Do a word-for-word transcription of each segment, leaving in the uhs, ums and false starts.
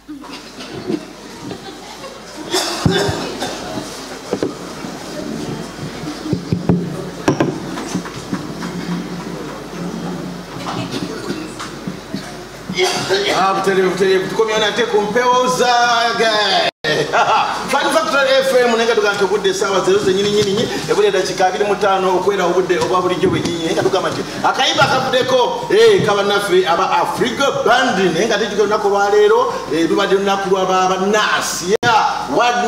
Ah, tele tele tukomyana te kumpeoza ga. Fun Factor F M nenga tukanto budde sawa zero nyini nyini nyini ebule dakika abiri mutano okwera obudde obwa buli gyo nyinyi nenga tukamati akayiba akabudeko eh kaba nafe aba Africa band nenga tijiko nako lwalero eh tubadde nako lwaba nasi ya what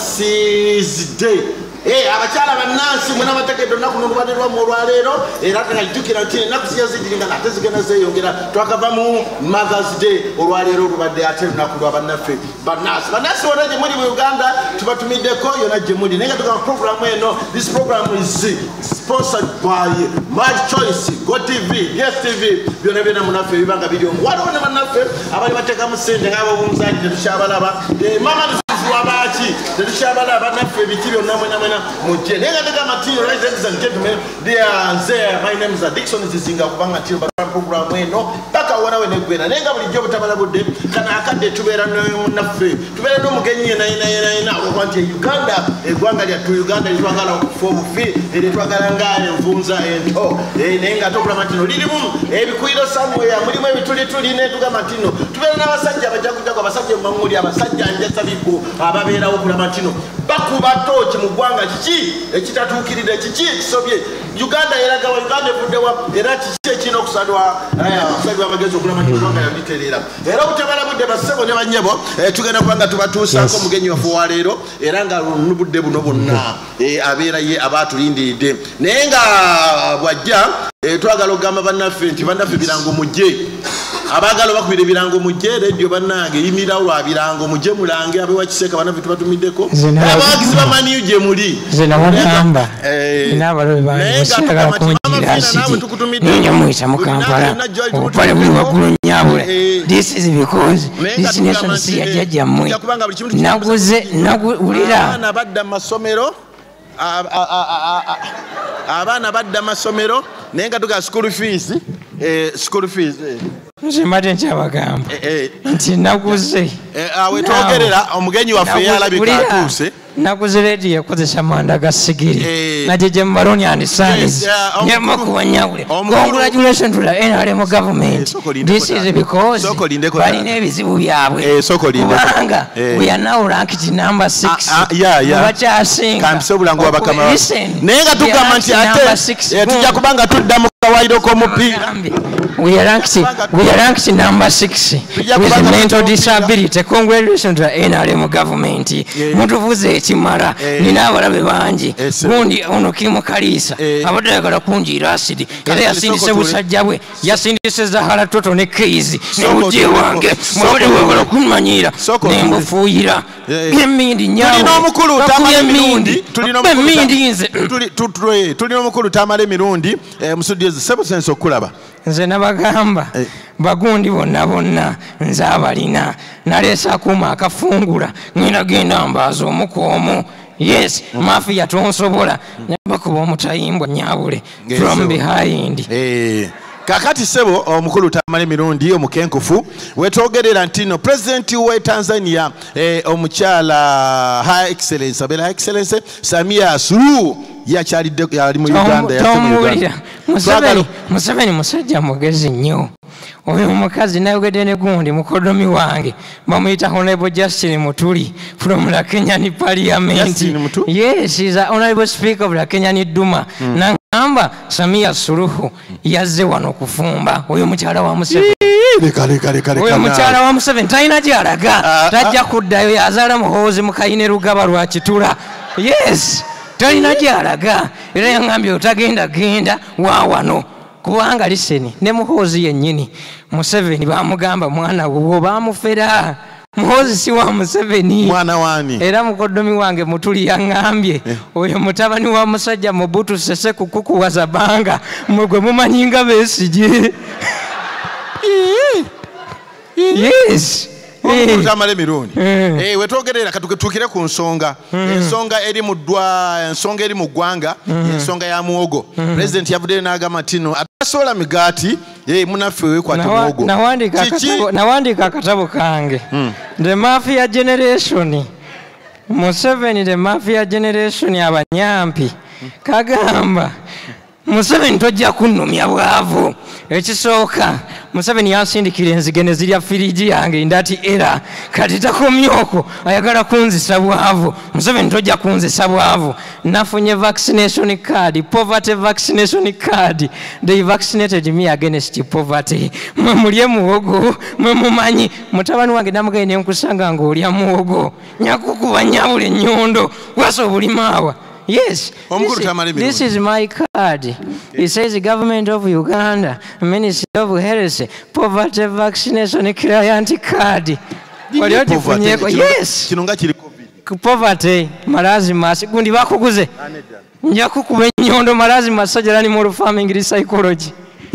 nurses day. Eh abachala banansi mwana matekedo nakuno lwaderwa mu lwalero era tangajukira nti nakusiya Zzizinga natezigana zeyongera twakava mu Mother's Day olwalero lubadde ate nakulwa banaffe banasi banasi onaje muri mu Uganda tubatumideko yona je muri nenga tuka program eno. This program is sponsored by Mad Choice Go T V Yes T V byona byona munaffe bibanga video wadone banaffe abali bateka musende ngabo bumzaje tushabalaba eh mama wabati tulishabala banaffe bikibyo namwe namwe mujje nenga daga material ladies and gentlemen they are there. My name is Dixon Zzizinga kubanga tiro bakam program eno paka wana we negwena nenga buli job tabala budde kana akadde tubera naffe tubera no mugenyi na ina ina ina okwanti Uganda egwanga lya tu Uganda litwagala form fee ere twagala ngale mvunza ento eh nenga tokula matino lilimu ebikuiro samwe ya mulimu ebituli tuli ne tuga matino tubera nabasajja bajakuja kwa basajja manguli abasajja njasa biku ababeera okulama kino bakuba tochi mu gwanga kiki ekitatuukirira kiki kisobye Uganda eraga wa Uganda buddewa era kiki kino kusadwa aya kusadwa abagezo okulama kino gwanga yabiterera era utabala budde basebo ne banyebo tugenda kubanga tubatuusako mugenyi wa fuwalero era nga nubudde buno bonna abeera ye abatulindiridde naye nga bwajja twagala okugamba bannaffe nti bannaffe birango mujje abagalo bakubira birango mujje radio bannange yimira lwa birango mujje mulange abe wakiseka bannaffe tubatumiddeko abagizi bamani uje muli zena wanamba inabalo banje musaka kunjira asiti ninyo muita mukampala opale buli wakulu nyabule. This is because this nation si yajaja mwe naguze nagulira abana badda masomero abana badda masomero nenga tuga school fees eh school fees nzimate nkyabagamba nti naguze awe twogerera omugenyi waffe yalabika atuse naguze radio yakozesa manda ga sigiri najeje mbaloni and sons nyama kuwanyawule congratulations to the N R M government. This is because bali nebizibu byabwe kubanga we are now ranked number six. Yeah yeah bachasinga kamsobulango wabakama nenga tugamba nti ate tujja kubanga tudda mu kawairo ko mupira. We are ranked we are ranked number six with mental disability. Congratulations to the N R M government. Mutuvuze ekimara nina abalabe bangi gundi ono kimo kalisa abadde yagala kunjira asidi era yasindise busajja bwe yasindise Zahara Toto ne Keizi ne uje wange mwabadde wagala kumanyira nembufuuyira emindi nyawe tulina omukulu Tamale Mirundi tulina omukulu tulina omukulu Tamale Mirundi musudyeze sebo sense okulaba nze nabagamba bagundi bonna bonna nze abalina naleesa akuma akafungula ngenda genda mbaaza omukoomu. Yes mafia tonsobola nabakuba omutayimbwa nyabule from behind. Kakati sebo omukulu Tamale Mirundi omukenkufu wetwogerera ntino president we Tanzania eh, omukyala high excellence abela high excellence Samia Suluhu yakyalidde yali mu Uganda yasemuganda Museveni Museveni musajja mugezi nnyo oyo omukazi nayogedde ne gundi mukodomi wange bamuyita Honorable Justin Mutuli from the Kenyan Parliament. Yes, he's the Honorable Speaker of the Kenyan Duma. mm. Nangamba Samia Suluhu yazze wano kufumba oyo mukyala wa Museveni. Oyo mukyala wa Museveni talina gyalaga tajja kuddayo yazaala muhoozi mukayine Rugaba lwa Kitula. Yes talina gyalaga era yangambye otagenda genda wa wano kubanga liseni ne muhoozi yennyini Museveni bamugamba mwana wo bamufera muhoozi si wa Museveni mwana wani era mukodomi wange Mutuli yangambye oyo mutabani wa musajja Mobutu Sese kukukuwaza banga mwegwe mumanyinga Besigye. Yes omukulu Tamale Mirundi eh wetwogerera katuketukire ku nsonga ensonga eri mu ddwa ensonga eri mu ggwanga ensonga ya muwogo president yavudde n'agamba tino atasola migati eh munaffe wekwata muwogo nawandika akatabo nawandika akatabo kange the mafia generation Museveni the mafia generation abanyampi kagamba Museveni tojja kunnumya bwavu ekisooka Museveni yasindikira enzigene zirya firiji yange ndati era kati takomyoko ayagala kunzisa bwavu Museveni tojja kunzisa bwavu nafunye vaccination card poverty vaccination card they vaccinated me against poverty mwe mulye muwogo mwe mumanyi mutabani wange namugende nkusanga ng'olya muwogo nyakukuba nyabule nyondo waso bulimaawa. Yes, this, this is my card. It says the government of Uganda, Ministry of Health, poverty vaccination client card. Yes, poverty, malazima, sikundi bakuguze. Njakukuba nnyondo malazima sajjalani mu farming psychology.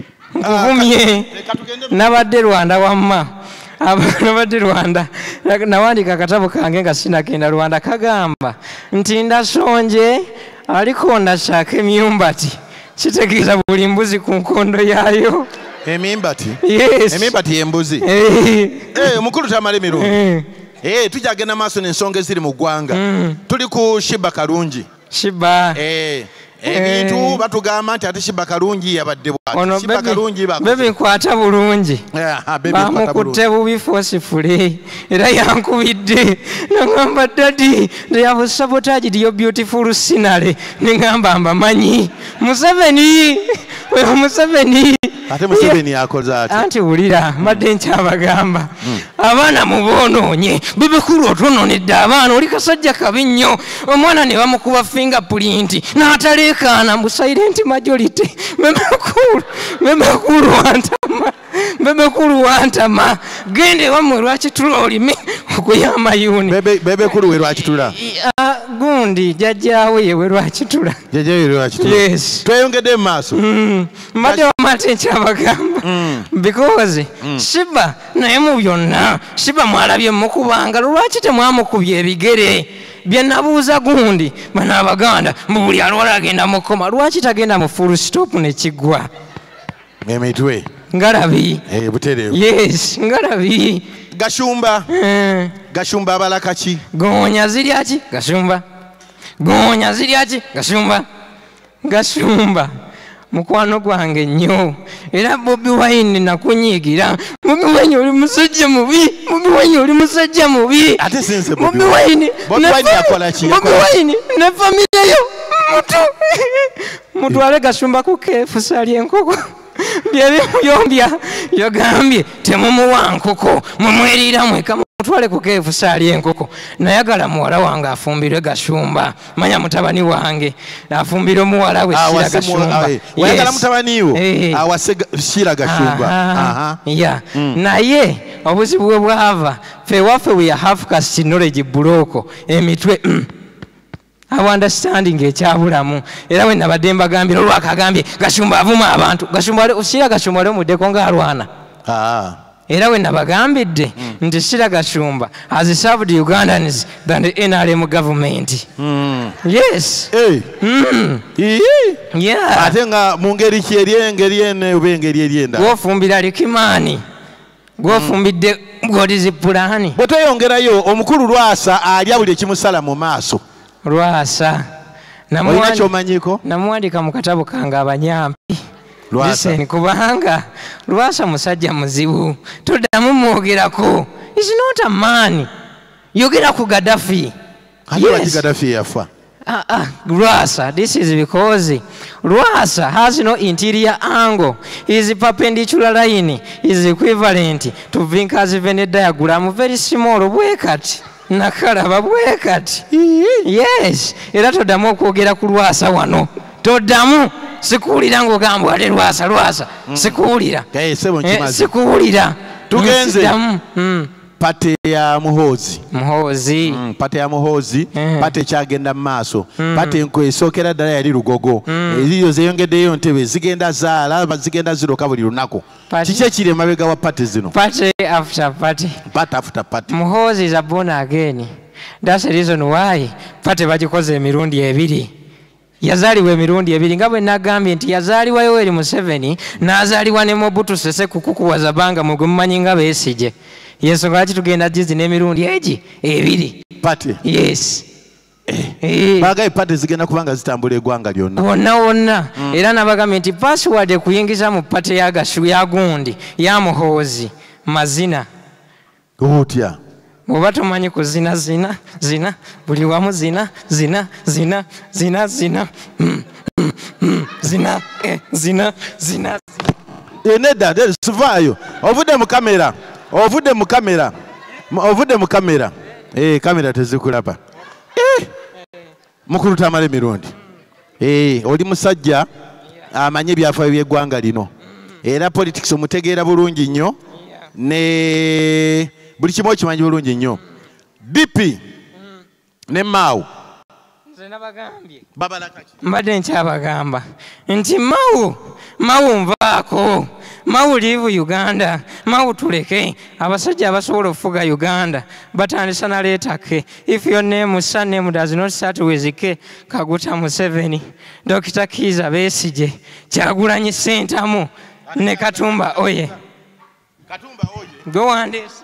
Nkuvumye nabadde Rwanda wamma. Abana badi Rwanda nawandika akatabo kange nga sinagenda Rwanda kagamba nti ndasonje aliko ndashaka emyumbati kitegeeza buli mbuzi ku nkondo yayo emyumbati yes emyumbati y'embuzi eh omukulu Tamale Mirundi eh tujagenda maaso n'ensonga eziri mu ggwanga tuli ku Shiba Kalungi Shiba eh ebintu batugamba nti ate Shiba Kalungi yabadde bwati Shiba Kalungi bakoze bebe nkwata bulungi bamukutte bubi forcefully era yankubidde nagamba daddy they have sabotaged your beautiful scenery ningamba mbamanyi Museveni Museveni ate Museveni yakoze ati anti wulira mbadde nkyabagamba abaana mubonoonye bebekulu otononedde abaana oli kasajja kabi nnyo omwana ne bamukuba fingerprint n'atalekaana mu silent majority bebekulu bebekulu wantama bebekulu wantama gende wamwe lwakitula olime okuyama yuni bebekulu we lwakitula gundi jajjaawe yewe lwakitula jajjaawe lwakitula yes tweyongedde mu maaso mbadde wamate nkyabagamba because Shiba naye mu byonna Shiba mwalabye mukubanga lwaki temwamukubye ebigere bye nabuuza gundi bano Abaganda mu buli alwala agenda mukoma lwaki tagenda mu full stop ne kiggwa emitwe ngalabi eh butereevu yes ngalabi Gashumba Gashumba abalaka ki gonya zirya ki Gashumba gonya zirya ki Gashumba Gashumba mukwano gwange nnyo era Bobi Wine nakunyigira Bobi Wine oli musajja mubi Bobi Wine oli musajja mubi ate sense Bobi Wine Bobi Wine yakola ki Bobi Wine ne family yo mutu mutwale Gashumba ku kefu sali enkoko bye byombya yagambye temumuwa nkoko mumwerira mweka mutwale ku kefu sali enkoko nayagala muwala wange afumbirwe Gashumba manya mutabani wange afumbirwe muwala we Shira Gashumba wayagala mutabani wo awase Shira Gashumba aha ya naye obuzibu bwe bwava fe wafe we have cast knowledge buloko emitwe I understanding ekyabulamu era we nabadde mbagambira olwakagambye Gashumba avuma abantu Gashumba Shira Gashumba le muddeko ng'alwana ah era we nabagambidde nti Shira Gashumba has served Ugandans than the N R M government. Mm. Yes. Hey. Mm. Yeah. Ate nga mu ngeri ki eri engeri ene oba engeri eri endala gwofumbira Likimaani gwofumbidde godizi pulaani bwe tweyongerayo omukulu Lwasa alya buli ekimusala mu maaso Lwasa namuwandika mu katabo kange abanyampi Listen kubanga Lwasa musajja muzibu toddamu mwogerako is not a man yogera ku Gaddafi yes. Gaddafi yafa Ah, ah, Lwasa, this is because Lwasa has no interior angle. His perpendicular line is equivalent to Vinca's Venn diagram, very small, bwekat. Nakalaba bwekat. Yes, era toddamu okwogera ku Lwasa wano. Toddamu sikuwulira ng'ogamba ate Lwasa Lwasa sikuwulira. Eh, sebo nkimaze. Sikuwulira. Tugenze. Mm. pate ya muhozi muhozi mm, pate ya muhozi mm. pate kyagenda mu maaso mm. pate nko esookera ddala yali lugogo mm. eriyo zeyongeddeyo ntebe zigenda zaala zigenda ziroka buli lunaku kiki ekiri emabega wa pate zino pate after pate pate after pate muhozi is a born again. That's the reason why pate bagikoze emirundi ebiri yazaliwa emirundi ebiri nga bwe nagambye nti yazaliwa Yoweri Museveni n'azaliwa ne Mobutu Sese kukukuwaza banga mugwe mumanyi nga Besigye yensonga lwaki tugenda jizi n'emirundi egi ebiri pate yes eh bagaye pate zigenda kubanga zitambula eggwanga lyonna wonna wonna mm. era nabagambye nti password ekuyingiza mu pate yagashu ya gundi ya muhozi mazina otya oba tomanyi kuzina zina zina buli wamu zina zina zina zina zina mm, mm, mm, zina eh, zina zina eneda sivaayo ovudde mu kamera ovudde mu kamera ovudde mu kamera eh kamera tezikulaba eh mukulu Tamale Mirundi eh oli musajja amanye byafaayo by'eggwanga lino era politics omutegeera bulungi nnyo ne buli kimu okimanyi bulungi nnyo D P ne Mao mbadde nkyabagamba nti Mao Mao nvaako Mao leave Uganda Mao tuleke abasajja abasobola okufuga Uganda batandisa naleetake if your name son name does not start with K Kaguta Museveni Doctor Kiza Besigye Kyagulanyi Ssentamu ne Katumba oye Katumba oye go on this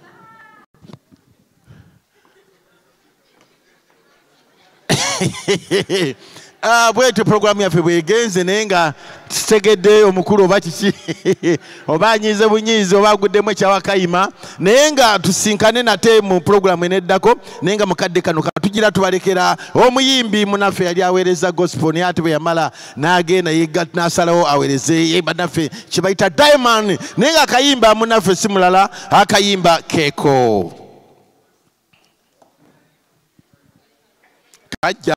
ah bwete programu yaffe bwegenze naye nga tutegedde omukulu oba kiki oba anyize bunyiizi oba aguddemu ekyawakayima naye nga tusinkane nate mu programu eneddako naye nga mukadde kano katugira tubalekera omuyimbi munaffe yali aweereza gospel naye ate bwe yamala n'agenda n'asalawo aweereze bannaffe kye bayita diamond naye nga akayimba munaffe si mulala akayimba keeko kajja